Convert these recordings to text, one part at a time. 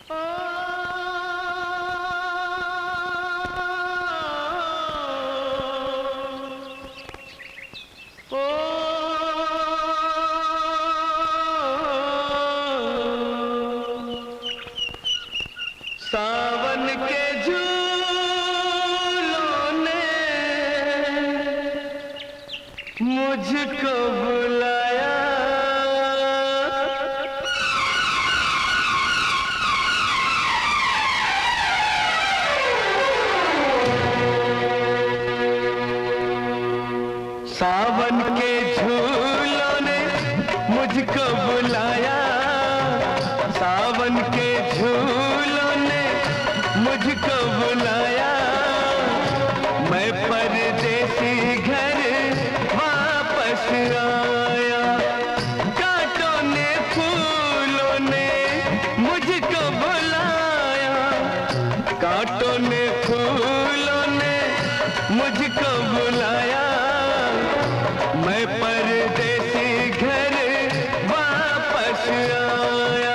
सावन के झूलों ने मुझको बुलाया, सावन के झूलों ने मुझको बुलाया, सावन के झूलों ने मुझको बुलाया। मैं परदेसी घर वापस आया, कांटों ने फूलों ने मुझको बुलाया, कांटों ने फूलों ने मुझको बुलाया। मैं परदेसी घर वापस आया।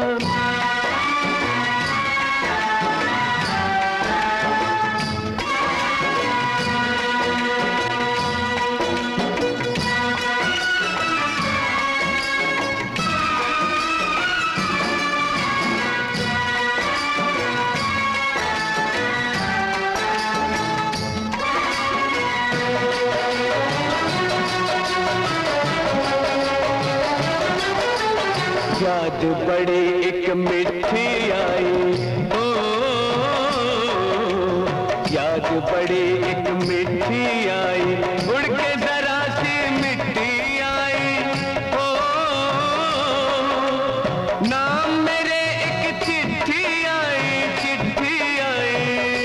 याद बड़ी एक मिठी आई, ओ याद बड़ी एक मिठी आई, उड़ के जरा सी मिट्टी आई। ओ नाम मेरे एक चिट्ठी आई, चिट्ठी आई,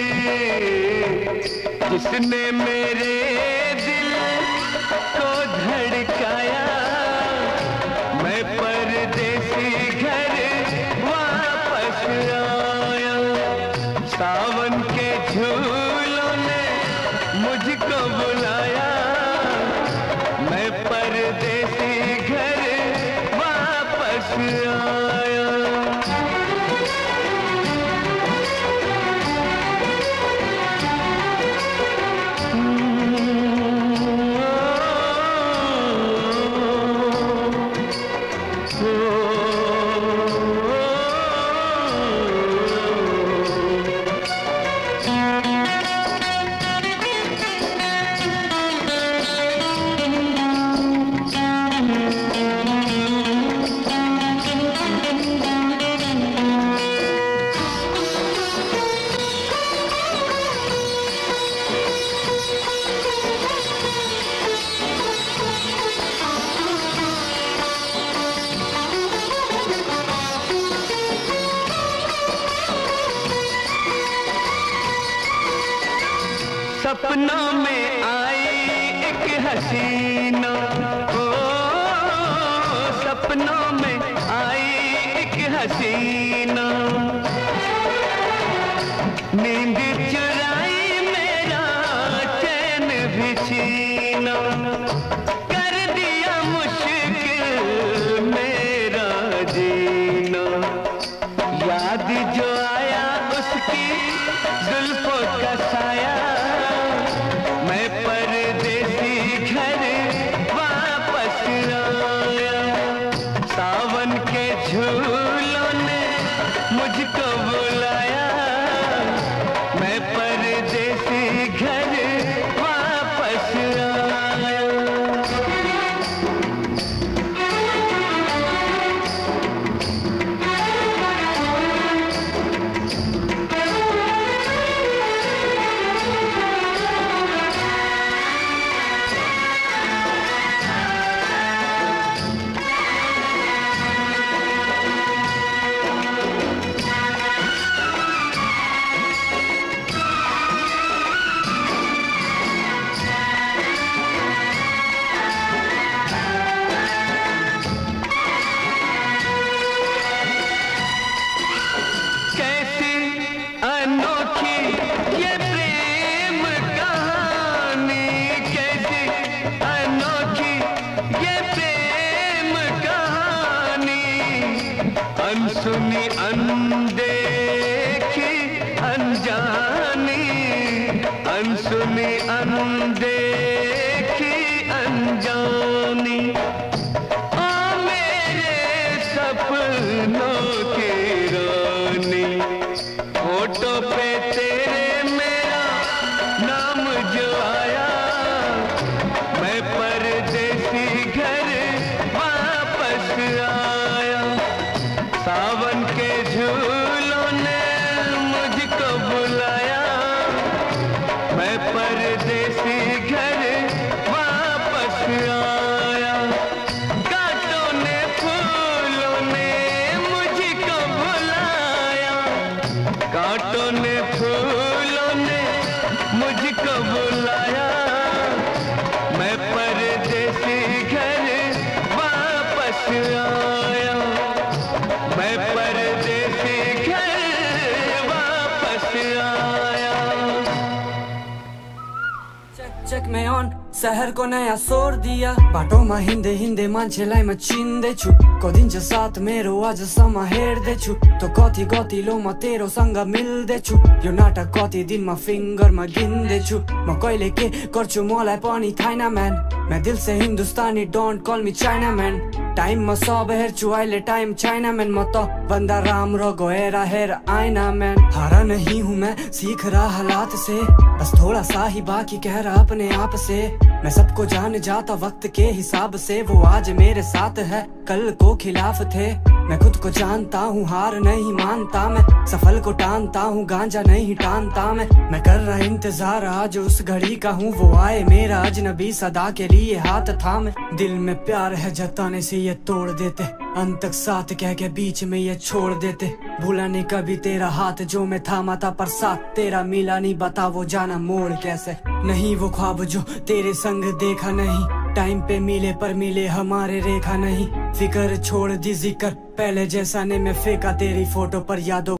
जिसने मेरे दिल को धड़काया। मैं परदेसी घर वापस आया, सावन के झूलों ने मुझको बुलाया। मैं परदेसी घर वापस आया। सपनों में आई एक हसीना, ओ सपनों में आई एक हसीना, नींद चुराई मेरा चैन भी छीना, कर दिया मुश्किल मेरा जीना। याद जो आया उसकी जुल्फों का साया। मैं परदेसी घर वापस आया, सावन के झूलों ने मुझको बुलाया। मैं परदेसी घर वापस आया। अनसुनी अनदेखी अनजानी, ओ मेरे सपनों की रानी। फोटो पे तेरे मेरा नाम जो आया, मैं परदेसी घर वापस आया। सावन के झूलों ने मुझको बुलाया, मैं परदेसी घर वापस आया। कांटों ने फूलों ने मुझको बुलाया, कांटों ने फूलों ने मुझको बुलाया, मैं परदेसी घर वापस आया, मैं परदेसी घर वापस आया। चेक में ऑन शहर को नया सोर दिया, बाटो मा हिंदे हिंदे मान्छेलाई म चिन्दैछु। कदिन्छ साथ मेरो आजसम्म हेर्दैछु, त कति गतिलोमा तेरोसँग मिल्दैछु। यो नाटक कति दिनमा फिङ्गरमा गिन्दैछु, म कहिले के गर्छु मलाई पनि थाहा न म्यान। मैं दिल से Hindustani, don't call me China man. Time में सब हेर्छु अहिले टाइम चाइना मैन। म त बंदा राम्रो गएर हेर आइना मैन। हारा नहीं हूँ मैं, सीख रहा हालात से, बस थोड़ा सा ही बाकी कह रहा अपने आप से। मैं सबको जान जाता वक्त के हिसाब से, वो आज मेरे साथ है कल को खिलाफ थे। मैं खुद को जानता हूँ हार नहीं मानता मैं, सफल को टानता हूँ गांजा नहीं टानता मैं कर रहा इंतजार आज उस घड़ी का हूँ, वो आए मेरा अजनबी सदा के लिए हाथ थामे। दिल में प्यार है जताने से ये तोड़ देते, अंत तक साथ कह के बीच में ये छोड़ देते। भूला नहीं कभी तेरा हाथ जो मैं थामा था, पर साथ तेरा मिला नहीं, बता वो जाना मोड़ कैसे। नहीं वो ख्वाब जो तेरे संग देखा नहीं, टाइम पे मिले पर मिले हमारे रेखा नहीं। फिकर छोड़ दी जिक्र पहले जैसा ने मैं फेंका तेरी फोटो पर यादों